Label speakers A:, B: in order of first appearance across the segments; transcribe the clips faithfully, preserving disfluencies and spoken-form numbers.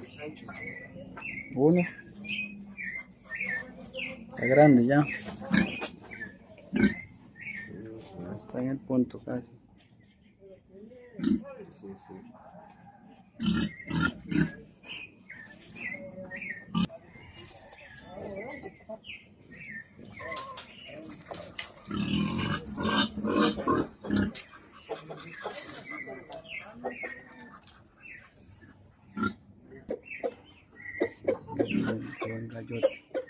A: Uno. Está grande ya. Está en el punto casi. Sí, sí. Buen gallote.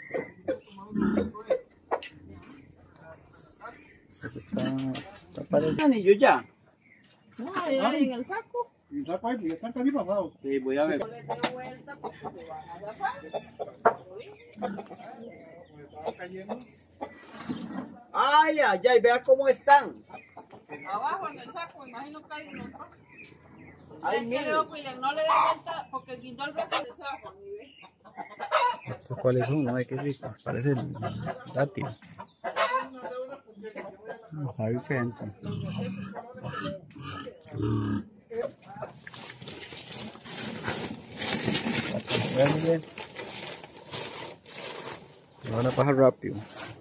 A: Está, está parecido.
B: Anillo ya.
C: No, ahí en el saco.
B: En el saco ahí, porque ya están casi pasados. Sí, voy a ver.
C: Yo les doy vuelta porque se van a zafar.
B: Ay, ay, ay, vea cómo están.
C: Abajo en el saco, imagino que hay uno.
B: Ay,
C: Es que
B: mire.
C: le digo, William, no le dé vuelta porque guindó el brazo de zafo.
A: ¿Estos cuáles son? No, qué rico. Parece el dátil. Está diferente. Verde. Ahora pasa rápido.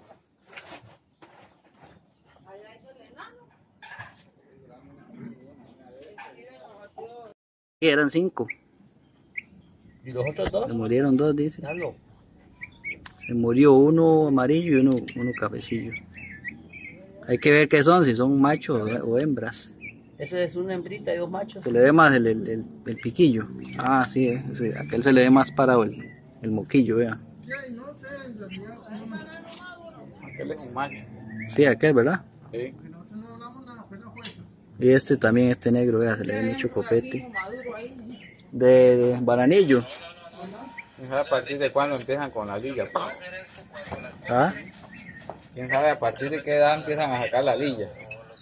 A: Eran cinco.
B: ¿Y los otros dos?
A: Se murieron dos, dice.
B: Dalo.
A: Se murió uno amarillo y uno, uno cafecillo. Hay que ver qué son, si son machos o hembras.
B: Ese es una hembrita y dos machos.
A: Se le ve más el, el, el, el piquillo. Ah, sí, ese, aquel se le ve más parado el, el moquillo, vea.
B: Aquel es un macho.
A: Sí, aquel, ¿verdad?
B: Sí.
A: Y este también, este negro, vea, se le ve mucho copete. De, de bananillo.
D: ¿Quién sabe a partir de cuándo empiezan con la lilla?
A: ¿Ah?
D: ¿Quién sabe a partir de qué edad empiezan a sacar la lilla?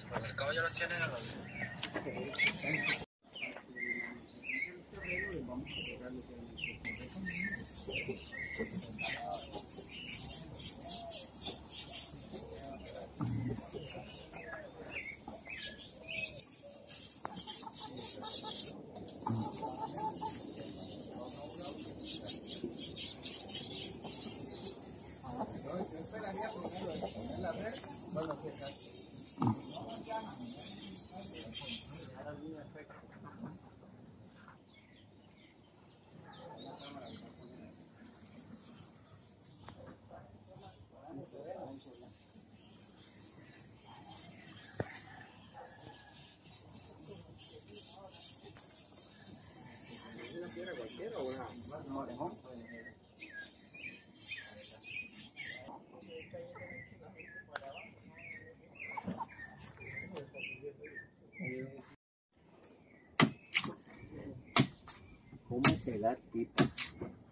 B: ¿Cómo pegar pipas?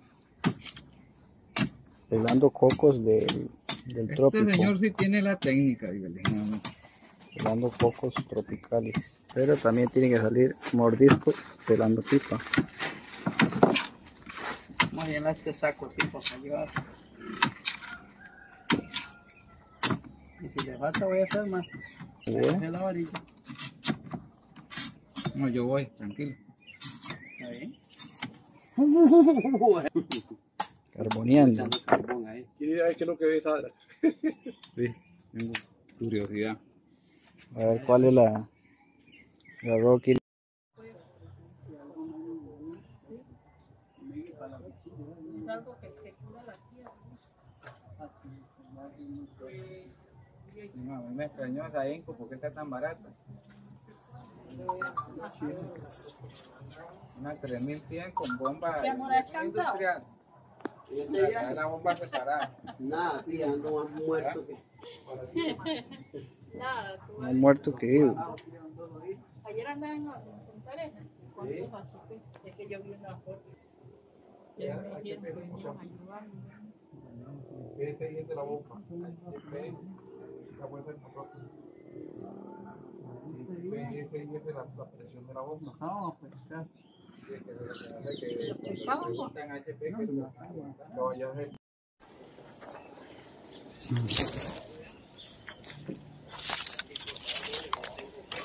A: Pelando cocos del, del trópico.
D: Este señor sí tiene la técnica, dígale.
A: Pelando cocos tropicales. Pero también tiene que salir mordisco pelando pipa.
B: Vamos a llenar este saco de pipas para llevar. Y si le falta voy a hacer más. Voy a hacer la varilla.
D: No, yo voy, tranquilo.
B: ¿Está bien?
A: Carboneando.
B: Echando carbón ahí.
E: ¿Quiere ver qué es lo que ve Sara?
D: Sí, tengo curiosidad.
A: A ver cuál es la, la Rocky.
D: No, a mí me extrañó esa Enco, ¿por qué está tan barata? Una tres mil cien con bomba industrial. Ya la bomba separada.
B: Nada, tía, ando más muerto que...
C: Nada, tú
A: Más muerto que vivo.
C: ayer andaba en Punta Arenas. ¿Cuántos achicos? Es que yo vi una foto. Ya me dijeron que vinieron a ayudarme.
E: Este y este la bomba. La vuelta del motor. Y este y este la, la presión de la bomba.
B: No, pues claro.
E: No, ya es.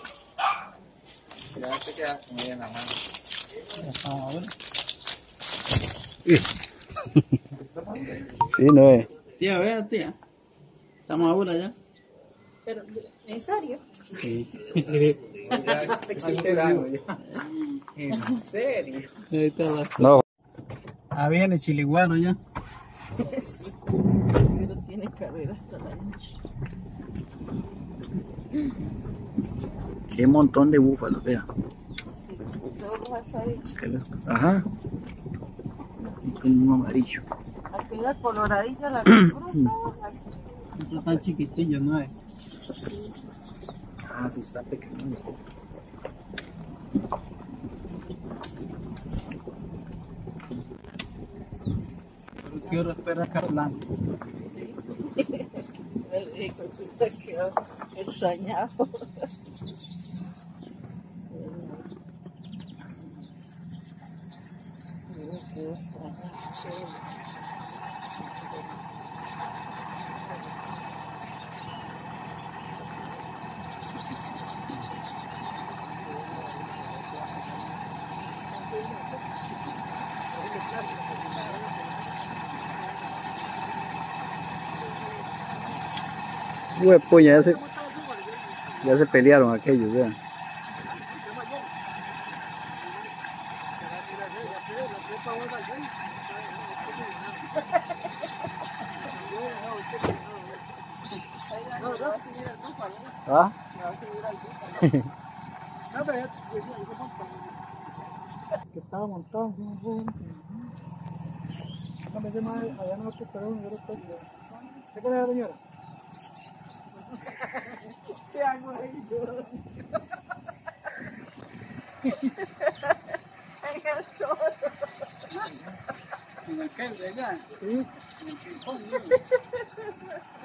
D: Ya te quedas con ella en la mano.
B: Vamos a ver.
A: Sí, no es.
B: Tía, vea, tía. Estamos ahora ya.
C: Pero, ¿en serio?
B: Sí.
D: ¿En serio?
B: Ahí está la...
A: No.
B: Ah, viene chiliguaro ya.
C: Sí. Pero tiene carrera hasta la noche.
A: Qué montón de búfalos, vea.
C: Todos los asados.
A: Que les- Ajá. Y con un amarillo.
C: Aquella coloradita la compró.
B: Estos están chiquitillos, ¿no es?
A: Ah, sí está pequeño.
B: ¿Qué hora espera Carlán?
C: El hijo se quedó extrañado.
A: Huepo, ya se, ya se pelearon aquellos, vean. ¿Ah?
B: Que estaba montado. No me llama allá no te espero, yo estoy. ¿Qué cree la señora?
C: ¿Qué hago ahí yo? En el sol.
B: En aquel de allá. Sí. En el ping-pong, ¿no?